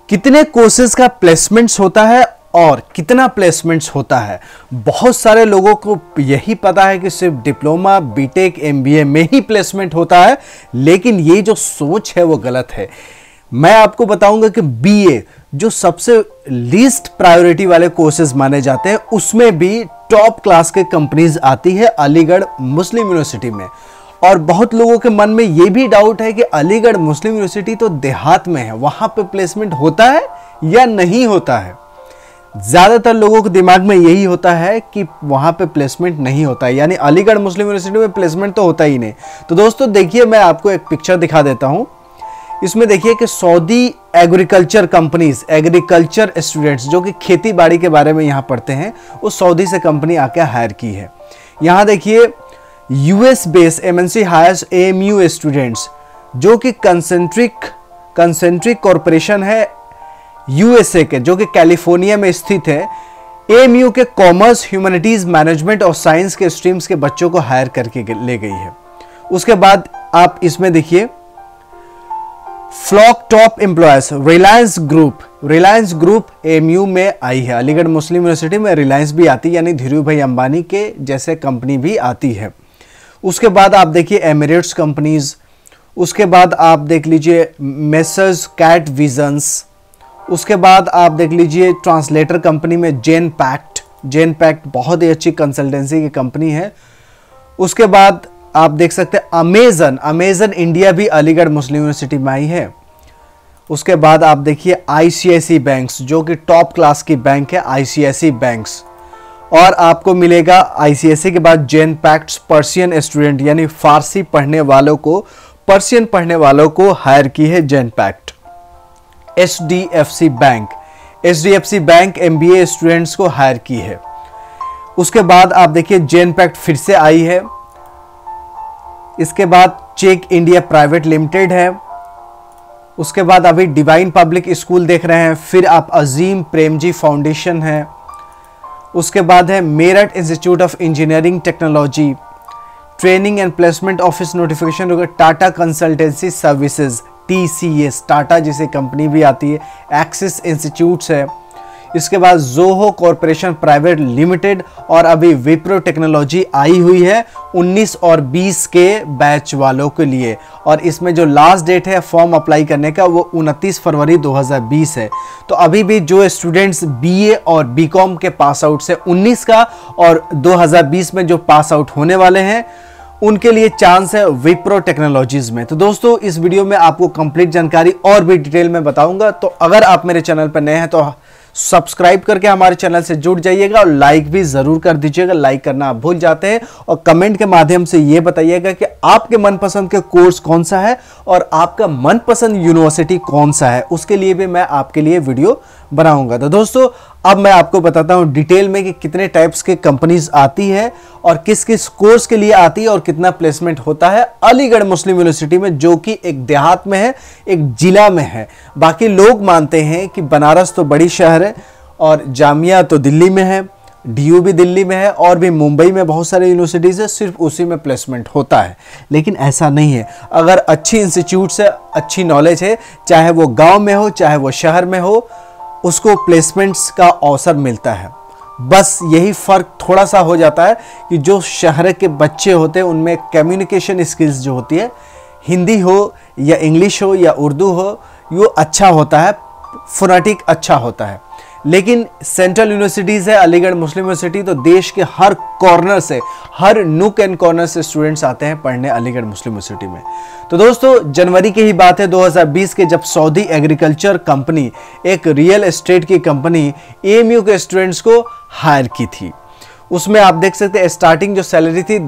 कितने कोर्सेज का प्लेसमेंट्स होता है और कितना प्लेसमेंट्स होता है। बहुत सारे लोगों को यही पता है कि सिर्फ डिप्लोमा, बीटेक, एमबीए में ही प्लेसमेंट होता है, लेकिन ये जो सोच है वो गलत है। मैं आपको बताऊंगा कि बीए जो सबसे लीस्ट प्रायोरिटी वाले कोर्सेज माने जाते हैं, उसमें भी टॉप क्लास के कंपनीज आती है अलीगढ़ मुस्लिम यूनिवर्सिटी में। और बहुत लोगों के मन में ये भी डाउट है कि अलीगढ़ मुस्लिम यूनिवर्सिटी तो देहात में है, वहां पे प्लेसमेंट होता है या नहीं होता है। ज्यादातर लोगों के दिमाग में यही होता है कि वहां पे प्लेसमेंट नहीं होता है, यानी अलीगढ़ मुस्लिम यूनिवर्सिटी में प्लेसमेंट तो होता ही नहीं। तो दोस्तों देखिए, मैं आपको एक पिक्चर दिखा देता हूं। इसमें देखिए कि Saudi agriculture companies, agriculture students जो कि खेती बाड़ी के बारे में यहां पढ़ते हैं, वो सऊदी से कंपनी आके हायर की है। यहां देखिए US base MNC hires AMU students, जो कि कंसेंट्रिक कॉरपोरेशन है यूएसए के, जो कि कैलिफोर्निया में स्थित है। एएमयू के कॉमर्स, ह्यूमैनिटीज, मैनेजमेंट और साइंस के स्ट्रीम्स के बच्चों को हायर करके ले गई है। उसके बाद आप इसमें देखिए flock top employees Reliance group AMU में आई है। अलीगढ़ मुस्लिम यूनिवर्सिटी में रिलायंस भी आती है, यानी धीरू भाई अंबानी के जैसे कंपनी भी आती है। उसके बाद आप देखिए एमिरेट्स कंपनीज। उसके बाद आप देख लीजिए मेसर्स कैट विजन्स। उसके बाद आप देख लीजिए ट्रांसलेटर कंपनी में जेन पैक्ट बहुत ही अच्छी कंसल्टेंसी की कंपनी है। उसके बाद आप देख सकते हैं अमेजन इंडिया भी अलीगढ़ मुस्लिम यूनिवर्सिटी में आई है। उसके बाद आप देखिए आईसीआईसी बैंक्स, जो कि टॉप क्लास की बैंक है, आईसीआईसी बैंक्स। और आपको मिलेगा आईसीआईसी के बाद जेन पैक्ट पर्सियन स्टूडेंट, यानी फारसी पढ़ने वालों को, पर्सियन पढ़ने वालों को हायर की है Genpact. HDFC bank MBA students को हायर की है। उसके बाद आप देखिए जेन पैक्ट फिर से आई है। इसके बाद चेक इंडिया प्राइवेट लिमिटेड है। उसके बाद अभी डिवाइन पब्लिक स्कूल देख रहे हैं। फिर आप अजीम प्रेमजी फाउंडेशन है। उसके बाद है Meerut institute of engineering technology, training and placement office notification होगा, Tata consultancy services, TCS, Tata जैसे कंपनी भी आती है। एक्सिस इंस्टीट्यूट्स है। इसके बाद जोहो कॉरपोरेशन प्राइवेट लिमिटेड, और अभी विप्रो टेक्नोलॉजी आई हुई है 19 और 20 के बैच वालों के लिए। और इसमें जो लास्ट डेट है फॉर्म अप्लाई करने का वो 29 फरवरी 2020 है। तो अभी भी जो स्टूडेंट्स बीए और बीकॉम के पास आउट से 19 का और 2020 में जो पास आउट होने वाले हैं, उनके लिए चांस है विप्रो टेक्नोलॉजीज में। तो दोस्तों इस वीडियो में आपको कंप्लीट जानकारी और भी डिटेल में बताऊंगा। तो अगर आप मेरे चैनल पर नए हैं तो सब्सक्राइब करके हमारे चैनल से जुड़ जाइएगा और लाइक भी जरूर कर दीजिएगा। लाइक करना आप भूल जाते हैं। और कमेंट के माध्यम से ये बताइएगा कि आपके मनपसंद के कोर्स कौन सा है और आपका मनपसंद यूनिवर्सिटी कौन सा है, उसके लिए भी मैं आपके लिए वीडियो बनाऊंगा। तो दोस्तों अब मैं आपको बताता हूं डिटेल में कि कितने टाइप्स के कंपनीज आती है और किस किस कोर्स के लिए आती है और कितना प्लेसमेंट होता है अलीगढ़ मुस्लिम यूनिवर्सिटी में, जो कि एक देहात में है, एक जिला में है। बाकी लोग मानते हैं कि बनारस तो बड़ी शहर है और जामिया तो दिल्ली में है, डीयू भी दिल्ली में है, और भी मुंबई में बहुत सारे यूनिवर्सिटीज़ है, सिर्फ उसी में प्लेसमेंट होता है। लेकिन ऐसा नहीं है। अगर अच्छी इंस्टीट्यूट से अच्छी नॉलेज है, चाहे वो गांव में हो चाहे वो शहर में हो, उसको प्लेसमेंट्स का अवसर मिलता है। बस यही फ़र्क थोड़ा सा हो जाता है कि जो शहर के बच्चे होते हैं उनमें कम्युनिकेशन स्किल्स जो होती है, हिंदी हो या इंग्लिश हो या उर्दू हो, वो अच्छा होता है, फोनेटिक अच्छा होता है। लेकिन सेंट्रल यूनिवर्सिटीज़ है अलीगढ़ मुस्लिम यूनिवर्सिटी, तो देश के हर कॉर्नर से, हर नुक एंड कॉर्नर से स्टूडेंट्स आते हैं पढ़ने अलीगढ़ मुस्लिम यूनिवर्सिटी में। तो दोस्तों जनवरी की ही बात है 2020 के, जब सऊदी एग्रीकल्चर कंपनी, एक रियल एस्टेट की कंपनी, एएमयू के स्टूडेंट्स को हायर की थी। उसमें आप देख सकते हैं स्टार्टिंग जो सैलरी थी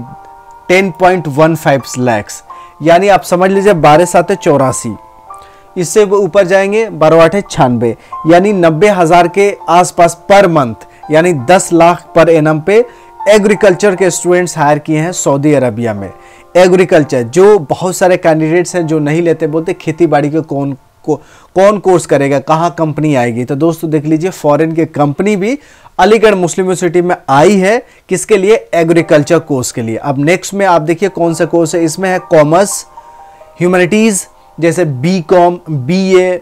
10.15 लाख, यानी आप समझ लीजिए 12/7 84। इससे वो ऊपर जाएंगे 12/8 96, यानी 90,000 के आसपास पर मंथ, यानी 10 लाख पर एनम पे एग्रीकल्चर के स्टूडेंट्स हायर किए हैं सऊदी अरबिया में। एग्रीकल्चर जो बहुत सारे कैंडिडेट्स हैं जो नहीं लेते, बोलते खेती बाड़ी के कौन कोर्स करेगा, कहाँ कंपनी आएगी। तो दोस्तों देख लीजिए फॉरेन की कंपनी भी अलीगढ़ मुस्लिम यूनिवर्सिटी में आई है, किसके लिए, एग्रीकल्चर कोर्स के लिए। अब नेक्स्ट में आप देखिए कौन सा कोर्स है। इसमें है कॉमर्स, ह्यूमैनिटीज जैसे बीकॉम, बीए,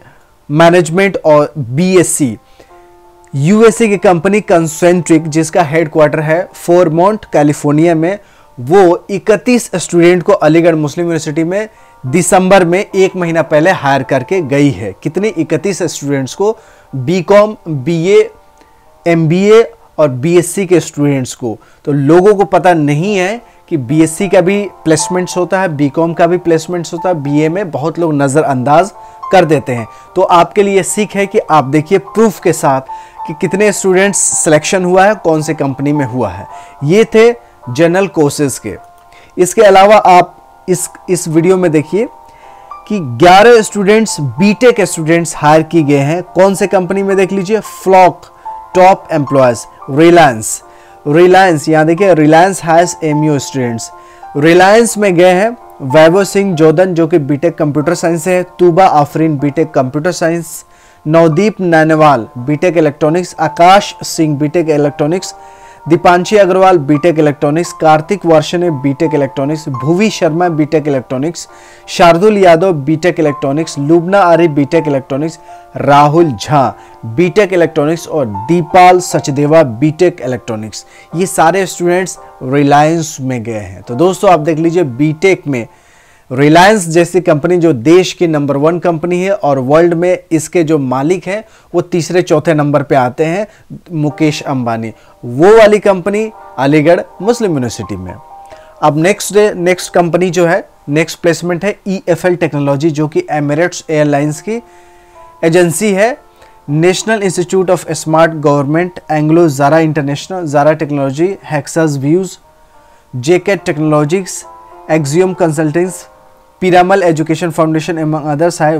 मैनेजमेंट और बीएससी यूएसए की कंपनी कंसेंट्रिक, जिसका हेडक्वार्टर है फोरमोंट कैलिफोर्निया में, वो 31 स्टूडेंट को अलीगढ़ मुस्लिम यूनिवर्सिटी में दिसंबर में 1 महीना पहले हायर करके गई है। कितने? 31 स्टूडेंट्स को, बीकॉम, बीए, एमबीए और बीएससी के स्टूडेंट्स को। तो लोगों को पता नहीं है कि बीएससी का भी प्लेसमेंट्स होता है, बीकॉम का भी प्लेसमेंट्स होता है, बीए में बहुत लोग नज़रअंदाज कर देते हैं। तो आपके लिए सीख है कि आप देखिए प्रूफ के साथ कि कितने स्टूडेंट्स सिलेक्शन हुआ है, कौन से कंपनी में हुआ है। ये थे जनरल कोर्सेज के। इसके अलावा आप इस वीडियो में देखिए कि 11 स्टूडेंट्स बीटेक स्टूडेंट्स हायर की गए हैं। कौन से कंपनी में? देख लीजिए, फ्लॉक टॉप एम्प्लॉयज, रिलायंस, यहाँ देखिए Reliance has MU students. Reliance में गए हैं वैभव सिंह जोधन जो कि बीटेक कंप्यूटर साइंस से है, Tuba Afreen BTech computer science, Navdeep Nainwal BTech electronics, Akash Singh BTech electronics, Deepanshi Agarwal BTech electronics, Kartik Varshney BTech electronics, Bhuvi Sharma BTech electronics, Shardul Yadav BTech electronics, Lubna Arif BTech electronics, Rahul Jha BTech electronics और दीपाल सचदेवा बीटेक इलेक्ट्रॉनिक्स। ये सारे स्टूडेंट्स रिलायंस में गए हैं। तो दोस्तों आप देख लीजिए, बीटेक में रिलायंस जैसी कंपनी जो देश की नंबर 1 कंपनी है और वर्ल्ड में इसके जो मालिक हैं वो तीसरे चौथे नंबर पे आते हैं, मुकेश अंबानी, वो वाली कंपनी अलीगढ़ मुस्लिम यूनिवर्सिटी में। अब नेक्स्ट कंपनी जो है, नेक्स्ट प्लेसमेंट है EFL टेक्नोलॉजी जो कि एमिरेट्स एयरलाइंस की एजेंसी है। National institute of smart government, Anglo Zara international, Zara technology, Hexas views, JKT technologics, Axiom consultings, Piramal education foundation among others है।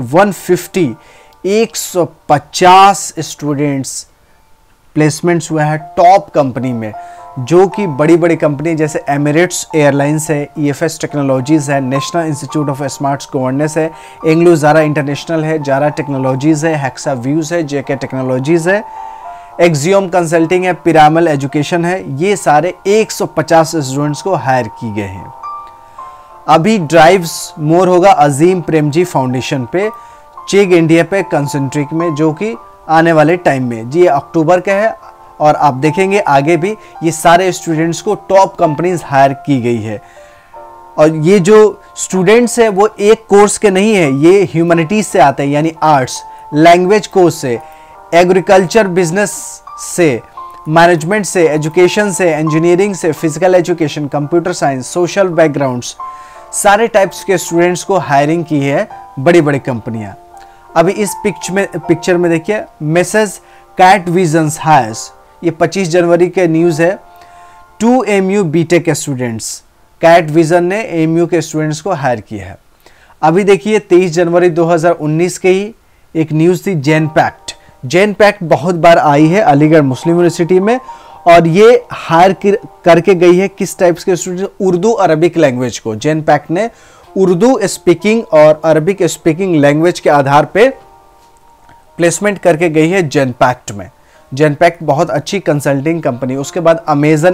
150 स्टूडेंट्स प्लेसमेंट्स हुए हैं टॉप कंपनी में, जो कि बड़ी बड़ी कंपनी जैसे एमिरेट्स एयरलाइंस है, EFS टेक्नोलॉजीज़ है, national institute of smart governance है, एंग्लो ज़ारा इंटरनेशनल है, ज़ारा टेक्नोलॉजीज़ है, हेक्सा व्यूज़ है, जेके टेक्नोलॉजीज़ है, एक्सियम कंसल्टिंग है, पिरामल एजुकेशन है। ये सारे 150 स्टूडेंट्स को हायर की गए हैं। अभी ड्राइव्स मोर होगा अजीम प्रेमजी फाउंडेशन पे, चेक इंडिया पे, कंसेंट्रिक में, जो कि आने वाले टाइम में जी अक्टूबर का है। और आप देखेंगे आगे भी ये सारे स्टूडेंट्स को टॉप कंपनीज हायर की गई है। और ये जो स्टूडेंट्स हैं वो एक कोर्स के नहीं है, ये ह्यूमैनिटीज से आते हैं, यानी आर्ट्स, लैंग्वेज कोर्स से, एग्रीकल्चर बिजनेस से, मैनेजमेंट से, एजुकेशन से, इंजीनियरिंग से, physical education, computer science, social backgrounds, सारे टाइप्स के स्टूडेंट्स को हायरिंग की है बड़ी बड़ी कंपनियां। अभी इस पिक्चर में देखिए, मैसेज कैट विजन्स हायर्स, ये 25 जनवरी के न्यूज़ है। 2 MU BTech students, Cat vision ने एमयू के स्टूडेंट्स को हायर किया है। अभी देखिए 23 जनवरी 2019 के ही एक न्यूज़ थी, जैन पैक्ट बहुत बार आई है अलीगढ़ मुस्लिम यूनिवर्सिटी में, और ये हायर करके गई है किस टाइप्स के स्टूडेंट्स? उर्दू अरबिक लैंग्वेज को। जैन पैक्ट ने उर्दू स्पीकिंग और अरबिक स्पीकिंग लैंग्वेज के आधार पे प्लेसमेंट करके गई है जैन पैक्ट में। जैन पैक्ट बहुत अच्छी कंसल्टिंग कंपनी। उसके बाद अमेजन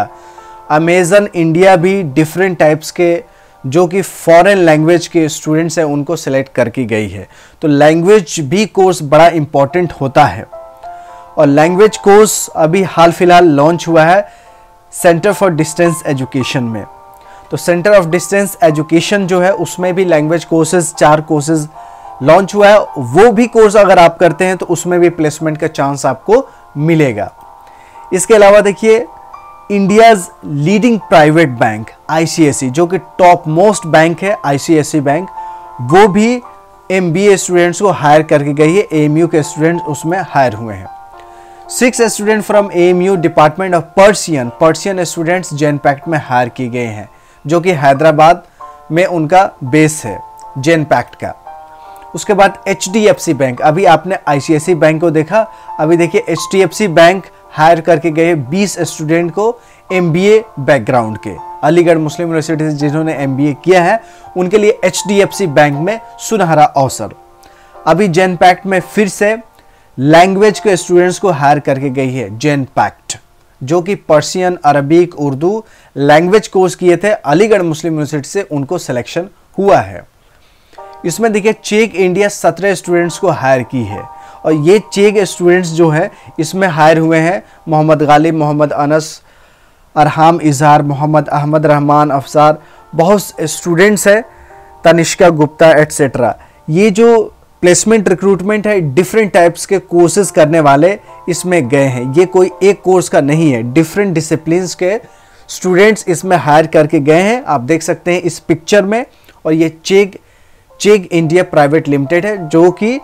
इंडिया भी डिफरेंट टाइप्स के जो कि फॉरेन लैंग्वेज के स्टूडेंट्स हैं उनको सेलेक्ट करके गई है। तो लैंग्वेज भी कोर्स बड़ा इंपॉर्टेंट होता है, और लैंग्वेज कोर्स अभी हाल फिलहाल लॉन्च हुआ है सेंटर फॉर डिस्टेंस एजुकेशन में। तो सेंटर ऑफ डिस्टेंस एजुकेशन जो है उसमें भी लैंग्वेज कोर्सेज 4 कोर्सेज लॉन्च हुआ है। वो भी कोर्स अगर आप करते हैं तो उसमें भी प्लेसमेंट का चांस आपको मिलेगा। इसके अलावा देखिए, India's leading private bank ICSE, जो कि टॉप मोस्ट बैंक है ICSE बैंक, वो भी MBA स्टूडेंट्स को हायर करके गई है। AMU के स्टूडेंट्स उसमें हायर हुए हैं। 6 student from AMU department of Persian students Genpact में हायर किए गए हैं, जो कि हैदराबाद में उनका बेस है जैन पैक्ट का। उसके बाद HDFC बैंक, अभी आपने ICSE बैंक को देखा, अभी देखिए HDFC बैंक हायर करके गए 20 स्टूडेंट को MBA बैकग्राउंड के। अलीगढ़ मुस्लिम यूनिवर्सिटी से जिन्होंने MBA किया है उनके लिए HDFC बैंक में सुनहरा अवसर। अभी जैन पैक्ट में फिर से लैंग्वेज के स्टूडेंट्स को हायर करके गई है जैन पैक्ट, जो कि Persian, Arabic, Urdu language course किए थे अलीगढ़ मुस्लिम यूनिवर्सिटी से, उनको सिलेक्शन हुआ है। इसमें देखिए चेक इंडिया 17 स्टूडेंट्स को हायर की है, और ये चेक स्टूडेंट्स जो है इसमें हायर हुए हैं मोहम्मद गालिब, मोहम्मद अनस, अरहाम इजहार, मोहम्मद अहमद रहमान अफसार, बहुत स्टूडेंट्स हैं, तनिष्का गुप्ता एटसेट्रा। ये जो प्लेसमेंट रिक्रूटमेंट है, डिफरेंट टाइप्स के कोर्सेज करने वाले इसमें गए हैं। ये कोई एक कोर्स का नहीं है, डिफरेंट डिसिप्लिन्स के स्टूडेंट्स इसमें हायर करके गए हैं, आप देख सकते हैं इस पिक्चर में। और ये चेक इंडिया प्राइवेट लिमिटेड है जो कि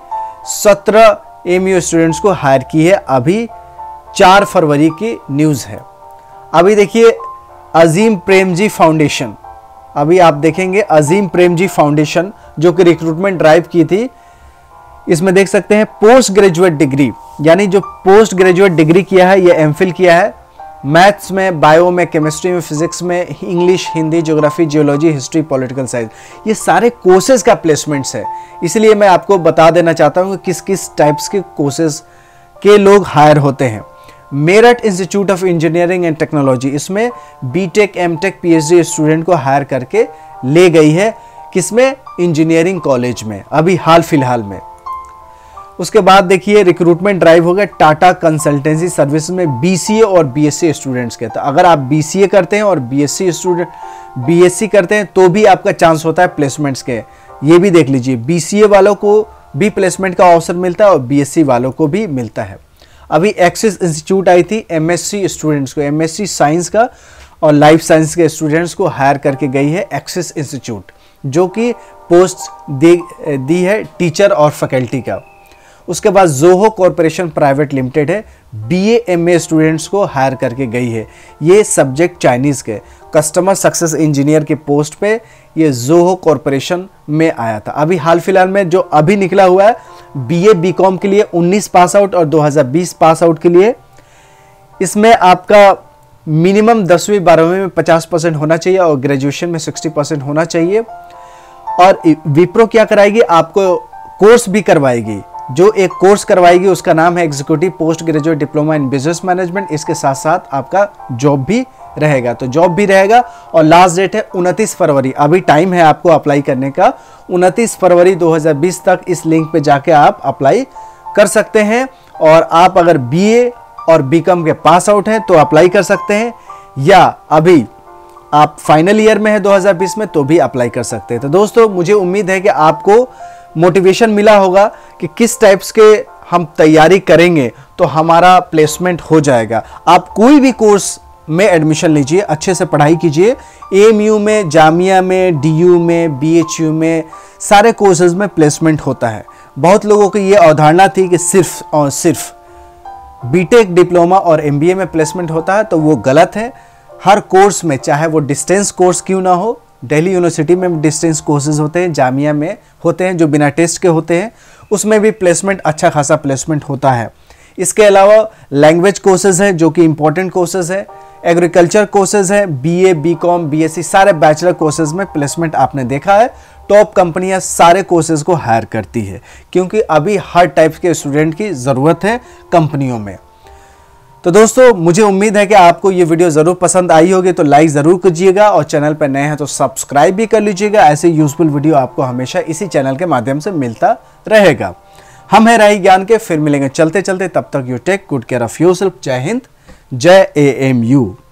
17 एमयू स्टूडेंट्स को हायर की है। अभी 4 फरवरी की न्यूज़ है। अभी देखिए अजीम प्रेमजी फाउंडेशन, अभी आप देखेंगे अजीम प्रेमजी फाउंडेशन जो कि रिक्रूटमेंट ड्राइव की थी। इसमें देख सकते हैं पोस्ट ग्रेजुएट डिग्री, यानी जो पोस्ट ग्रेजुएट डिग्री किया है, ये एमफिल किया है मैथ्स में, बायो में, केमिस्ट्री में, फिजिक्स में, English, Hindi, geography, geology, history, political science, ये सारे कोर्सेज का प्लेसमेंट्स है। इसलिए मैं आपको बता देना चाहता हूँ कि किस किस टाइप्स के कोर्सेज के लोग हायर होते हैं। Meerut institute of engineering and technology, इसमें बीटेक, एमटेक, पीएचडी स्टूडेंट को हायर करके ले गई है, किसमें? इंजीनियरिंग कॉलेज में, अभी हाल फिलहाल में। उसके बाद देखिए रिक्रूटमेंट ड्राइव हो गया टाटा कंसल्टेंसी सर्विस में बीसीए और बीएससी स्टूडेंट्स के। तो अगर आप बीसीए करते हैं और बीएससी करते हैं तो भी आपका चांस होता है प्लेसमेंट्स के। ये भी देख लीजिए, बीसीए वालों को भी प्लेसमेंट का अवसर मिलता है और बीएससी वालों को भी मिलता है। अभी एक्सिस इंस्टीट्यूट आई थी एमएससी स्टूडेंट्स को, एमएससी साइंस का और लाइफ साइंस के स्टूडेंट्स को हायर करके गई है एक्सिस इंस्टीट्यूट, जो कि पोस्ट दी है टीचर और फैकल्टी का। उसके बाद जोहो कॉरपोरेशन प्राइवेट लिमिटेड है, बीए एमए स्टूडेंट्स को हायर करके गई है। ये सब्जेक्ट चाइनीज़ के कस्टमर सक्सेस इंजीनियर के पोस्ट पे ये जोहो कॉरपोरेशन में आया था। अभी हाल फिलहाल में जो अभी निकला हुआ है बीए बीकॉम के लिए 19 पास आउट और 2020 पास आउट के लिए, इसमें आपका मिनिमम 10वीं 12वीं में 50% होना चाहिए और ग्रेजुएशन में 60% होना चाहिए। और विप्रो क्या कराएगी? आपको कोर्स भी करवाएगी। जो एक कोर्स करवाएगी उसका नाम है executive post graduate diploma in business management. इसके साथ साथ आपका जॉब भी रहेगा, तो जॉब भी रहेगा। और लास्ट डेट है 29 फरवरी, अभी टाइम है आपको अप्लाई करने का, 29 फरवरी 2020 तक इस लिंक पे जाके आप अप्लाई कर सकते हैं। और आप अगर बीए और बीकॉम के पास आउट हैं तो अप्लाई कर सकते हैं, या अभी आप फाइनल ईयर में है 2020 में तो भी अप्लाई कर सकते हैं। तो दोस्तों मुझे उम्मीद है कि आपको मोटिवेशन मिला होगा कि किस टाइप्स के हम तैयारी करेंगे तो हमारा प्लेसमेंट हो जाएगा। आप कोई भी कोर्स में एडमिशन लीजिए, अच्छे से पढ़ाई कीजिए, एएमयू में, जामिया में, डीयू में, बीएचयू में, सारे कोर्सेज में प्लेसमेंट होता है। बहुत लोगों की ये अवधारणा थी कि सिर्फ और सिर्फ बीटेक, डिप्लोमा और एमबीए में प्लेसमेंट होता है, तो वो गलत है। हर कोर्स में, चाहे वो डिस्टेंस कोर्स क्यों ना हो, दिल्ली यूनिवर्सिटी में डिस्टेंस कोर्सेज होते हैं, जामिया में होते हैं जो बिना टेस्ट के होते हैं, उसमें भी प्लेसमेंट, अच्छा खासा प्लेसमेंट होता है। इसके अलावा लैंग्वेज कोर्सेज हैं जो कि इंपॉर्टेंट कोर्सेज है, एग्रीकल्चर कोर्सेज हैं, बीए, बीकॉम, बीएससी, सारे बैचलर कोर्सेज में प्लेसमेंट आपने देखा है। टॉप कंपनियां सारे कोर्सेज को हायर करती है, क्योंकि अभी हर टाइप के स्टूडेंट की ज़रूरत है कंपनियों में। तो दोस्तों मुझे उम्मीद है कि आपको ये वीडियो ज़रूर पसंद आई होगी, तो लाइक ज़रूर कीजिएगा और चैनल पर नए हैं तो सब्सक्राइब भी कर लीजिएगा। ऐसे यूजफुल वीडियो आपको हमेशा इसी चैनल के माध्यम से मिलता रहेगा। हम हैं राही ज्ञान के, फिर मिलेंगे चलते चलते, तब तक you take good care of yourself. जय हिंद, जय एएमयू।